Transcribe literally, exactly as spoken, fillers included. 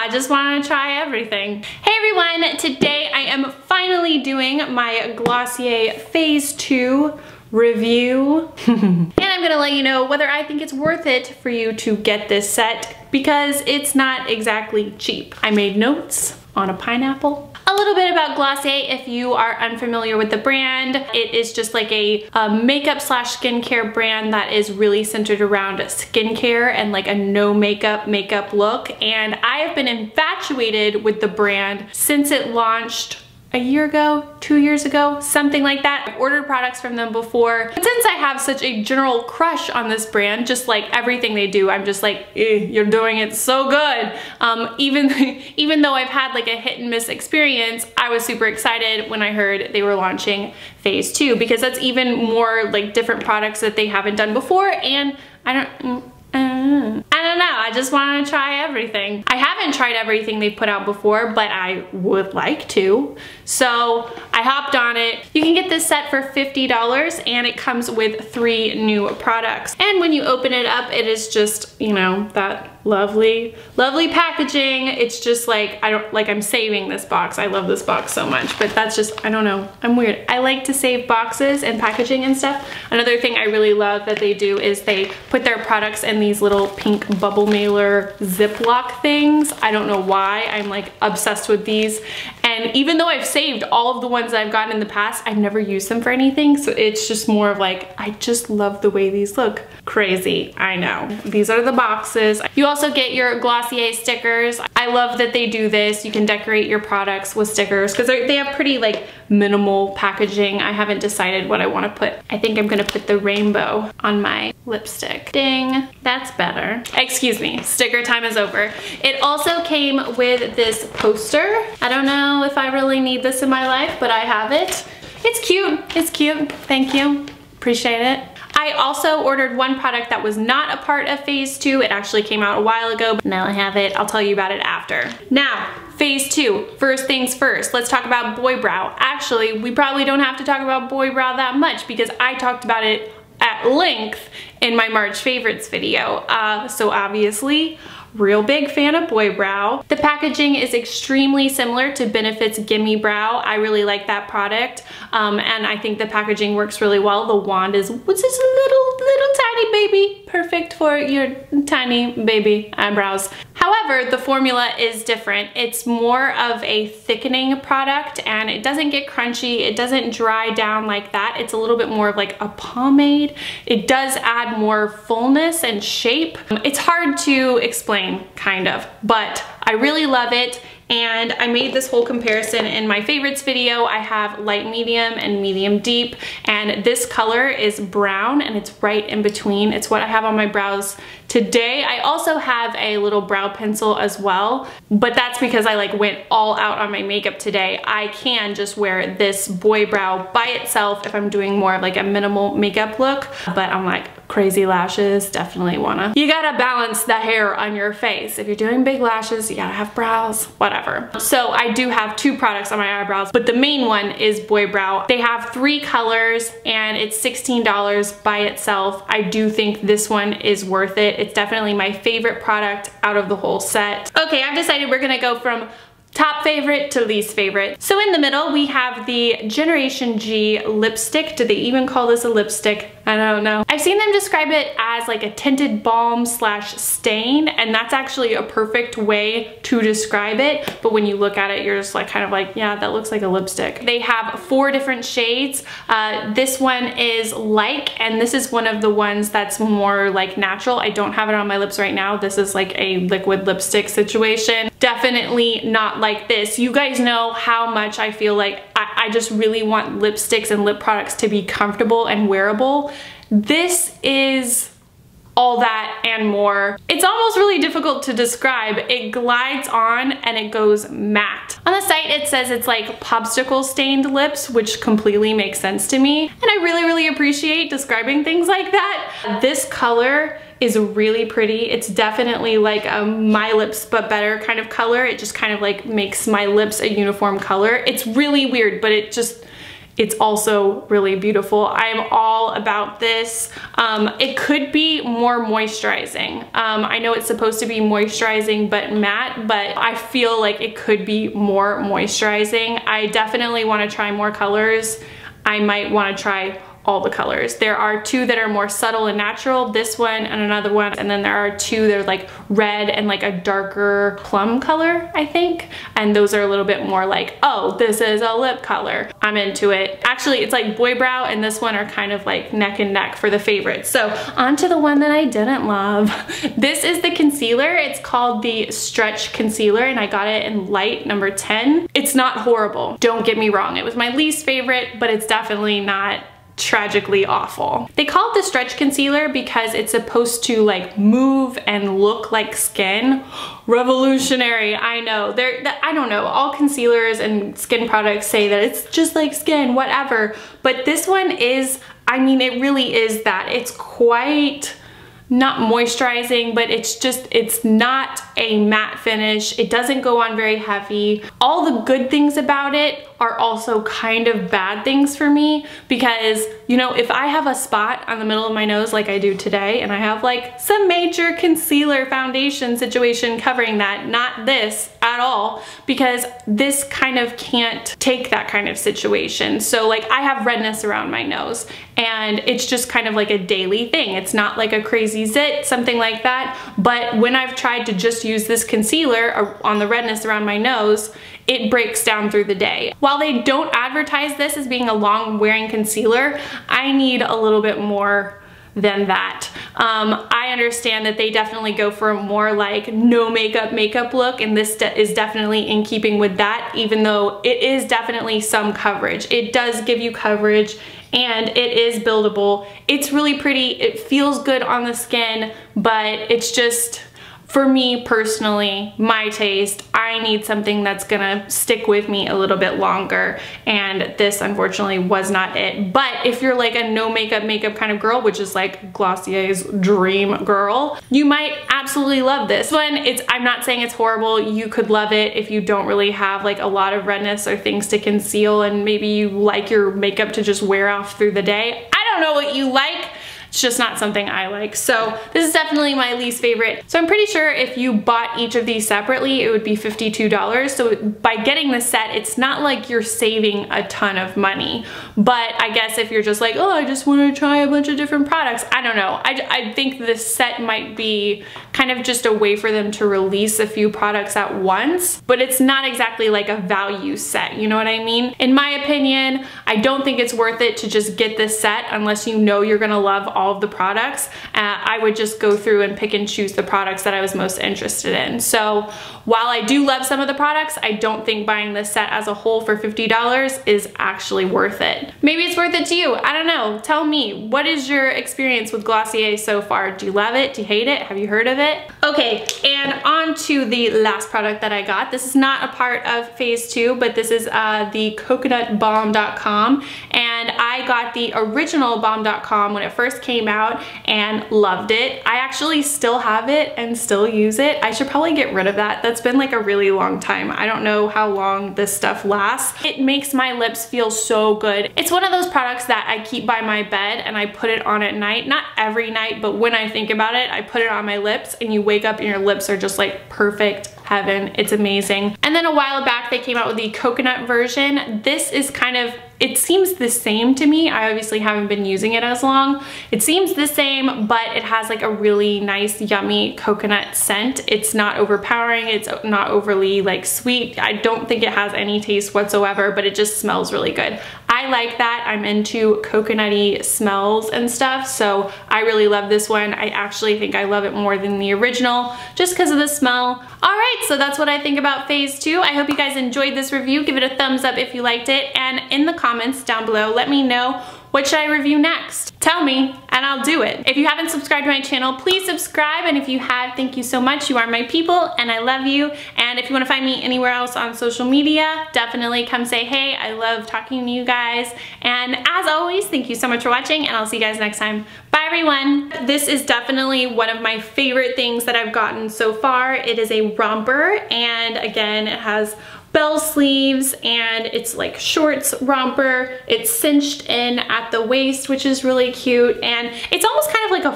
I just want to try everything. Hey everyone, today I am finally doing my Glossier Phase two review. And I'm gonna let you know whether I think it's worth it for you to get this set because it's not exactly cheap. I made notes on a pineapple. A little bit about Glossier if you are unfamiliar with the brand. It is just like a, a makeup slash skincare brand that is really centered around skincare and like a no makeup makeup look. And I have been infatuated with the brand since it launched a year ago, two years ago, something like that. I've ordered products from them before, but since I have such a general crush on this brand, just like everything they do, I'm just like, eh, you're doing it so good. Um, even, even though I've had like a hit and miss experience, I was super excited when I heard they were launching Phase two because that's even more like different products that they haven't done before, and I don't, I don't know, I just want to try everything. I haven't tried everything they've put out before, but I would like to. So I hopped on it. You can get this set for fifty dollars and it comes with three new products. And when you open it up, it is just, you know, that lovely, lovely packaging. It's just like, I don't, like I'm saving this box. I love this box so much, but that's just, I don't know, I'm weird. I like to save boxes and packaging and stuff. Another thing I really love that they do is they put their products in these little pink bubble mailer Ziploc things. I don't know why, I'm like obsessed with these. And even though I've saved all of the ones that I've gotten in the past, I've never used them for anything. So it's just more of like, I just love the way these look. Crazy, I know. These are the boxes. You also get your Glossier stickers. I love that they do this. You can decorate your products with stickers because they have pretty like minimal packaging. I haven't decided what I want to put. I think I'm gonna put the rainbow on my lipstick. Ding, that's better. Excuse me, sticker time is over. It also came with this poster. I don't know if I really need this in my life, but I have it. It's cute, it's cute. Thank you, appreciate it. I also ordered one product that was not a part of Phase two. It actually came out a while ago, but now I have it. I'll tell you about it after. Now, Phase two, first things first, let's talk about Boy Brow. Actually, we probably don't have to talk about Boy Brow that much because I talked about it at length in my March favorites video. Uh, so obviously, real big fan of Boy Brow. The packaging is extremely similar to Benefit's Gimme Brow. I really like that product, um, and I think the packaging works really well. The wand is what's this little, little tiny baby, perfect for your tiny baby eyebrows. However, the formula is different. It's more of a thickening product and it doesn't get crunchy. It doesn't dry down like that. It's a little bit more of like a pomade. It does add more fullness and shape. It's hard to explain, kind of, but I really love it. And I made this whole comparison in my favorites video. I have light medium and medium deep, and this color is brown and it's right in between. It's what I have on my brows today. I also have a little brow pencil as well, but that's because I like went all out on my makeup today. I can just wear this Boy Brow by itself if I'm doing more of like a minimal makeup look, but I'm like, crazy lashes, definitely wanna. You gotta balance the hair on your face. If you're doing big lashes, you gotta have brows, whatever. So I do have two products on my eyebrows, but the main one is Boy Brow. They have three colors and it's sixteen dollars by itself. I do think this one is worth it. It's definitely my favorite product out of the whole set. Okay, I've decided we're gonna go from top favorite to least favorite. So in the middle, we have the Generation G lipstick. Do they even call this a lipstick? I don't know. I've seen them describe it as like a tinted balm slash stain, and that's actually a perfect way to describe it. But when you look at it, you're just like kind of like, yeah, that looks like a lipstick. They have four different shades. Uh, this one is Like, and this is one of the ones that's more like natural. I don't have it on my lips right now. This is like a liquid lipstick situation. Definitely not like this. You guys know how much I feel like I, I just really want lipsticks and lip products to be comfortable and wearable. This is all that and more. It's almost really difficult to describe. It glides on and it goes matte. On the site it says it's like popsicle stained lips, which completely makes sense to me. And I really, really appreciate describing things like that. This color is really pretty. It's definitely like a My Lips But Better kind of color. It just kind of like makes my lips a uniform color. It's really weird, but it just, it's also really beautiful. I am all about this. Um, it could be more moisturizing. Um, I know it's supposed to be moisturizing but matte, but I feel like it could be more moisturizing. I definitely want to try more colors. I might want to try all the colors. There are two that are more subtle and natural, this one and another one, and then there are two that are like red and like a darker plum color, I think, and those are a little bit more like, oh, this is a lip color. I'm into it. Actually, it's like Boy Brow and this one are kind of like neck and neck for the favorites. So on to the one that I didn't love. This is the concealer. It's called the Stretch Concealer and I got it in light number ten. It's not horrible, don't get me wrong. It was my least favorite, but it's definitely not tragically awful. They call it the Stretch Concealer because it's supposed to like move and look like skin. Revolutionary, I know. They're, I don't know, all concealers and skin products say that it's just like skin, whatever. But this one is, I mean, it really is that. It's quite not moisturizing, but it's just, it's not a matte finish. It doesn't go on very heavy. All the good things about it are also kind of bad things for me because, you know, if I have a spot on the middle of my nose like I do today and I have like some major concealer foundation situation covering that, not this at all, because this kind of can't take that kind of situation. So like I have redness around my nose and it's just kind of like a daily thing. It's not like a crazy zit, something like that. But when I've tried to just use this concealer on the redness around my nose, it breaks down through the day. While they don't advertise this as being a long wearing concealer, I need a little bit more than that. Um, I understand that they definitely go for a more like no makeup makeup look, and this de is definitely in keeping with that, even though it is definitely some coverage. It does give you coverage and it is buildable. It's really pretty, it feels good on the skin, but it's just, for me personally, my taste, I need something that's gonna stick with me a little bit longer, and this unfortunately was not it. But if you're like a no makeup makeup kind of girl, which is like Glossier's dream girl, you might absolutely love this one. It's, I'm not saying it's horrible. You could love it if you don't really have like a lot of redness or things to conceal, and maybe you like your makeup to just wear off through the day. I don't know what you like. It's just not something I like. So this is definitely my least favorite. So I'm pretty sure if you bought each of these separately, it would be fifty-two dollars. So by getting the set, it's not like you're saving a ton of money. But I guess if you're just like, oh, I just want to try a bunch of different products, I don't know. I, I think this set might be kind of just a way for them to release a few products at once, but it's not exactly like a value set, you know what I mean? In my opinion, I don't think it's worth it to just get this set unless you know you're gonna love all of the products. Uh, I would just go through and pick and choose the products that I was most interested in. So while I do love some of the products, I don't think buying this set as a whole for fifty dollars is actually worth it. Maybe it's worth it to you. I don't know. Tell me, what is your experience with Glossier so far? Do you love it? Do you hate it? Have you heard of it? Okay, and on to the last product that I got. This is not a part of phase two, but this is uh, the coconut balm dot com, and I got the original balm dot com when it first came out and loved it. I actually still have it and still use it. I should probably get rid of that. That's been like a really long time. I don't know how long this stuff lasts. It makes my lips feel so good. It's one of those products that I keep by my bed and I put it on at night. Not every night, but when I think about it, I put it on my lips and you wake up and your lips are just like perfect heaven. It's amazing. And then a while back they came out with the coconut version. This is kind of, it seems the same to me. I obviously haven't been using it as long. It seems the same, but it has like a really nice, yummy coconut scent. It's not overpowering. It's not overly like sweet. I don't think it has any taste whatsoever, but it just smells really good. I like that. I'm into coconutty smells and stuff, so I really love this one. I actually think I love it more than the original just because of the smell. All right, so that's what I think about phase two. I hope you guys enjoyed this review. Give it a thumbs up if you liked it, and in the comments down below, let me know what should I review next. Tell me and I'll do it. If you haven't subscribed to my channel, please subscribe, and if you have, thank you so much. You are my people and I love you. And if you want to find me anywhere else on social media, definitely come say hey. I love talking to you guys, and as always, thank you so much for watching, and I'll see you guys next time. Bye everyone. This is definitely one of my favorite things that I've gotten so far. It is a romper, and again, it has bell sleeves, and it's like shorts romper. It's cinched in at the waist, which is really cute, and it's almost kind of like a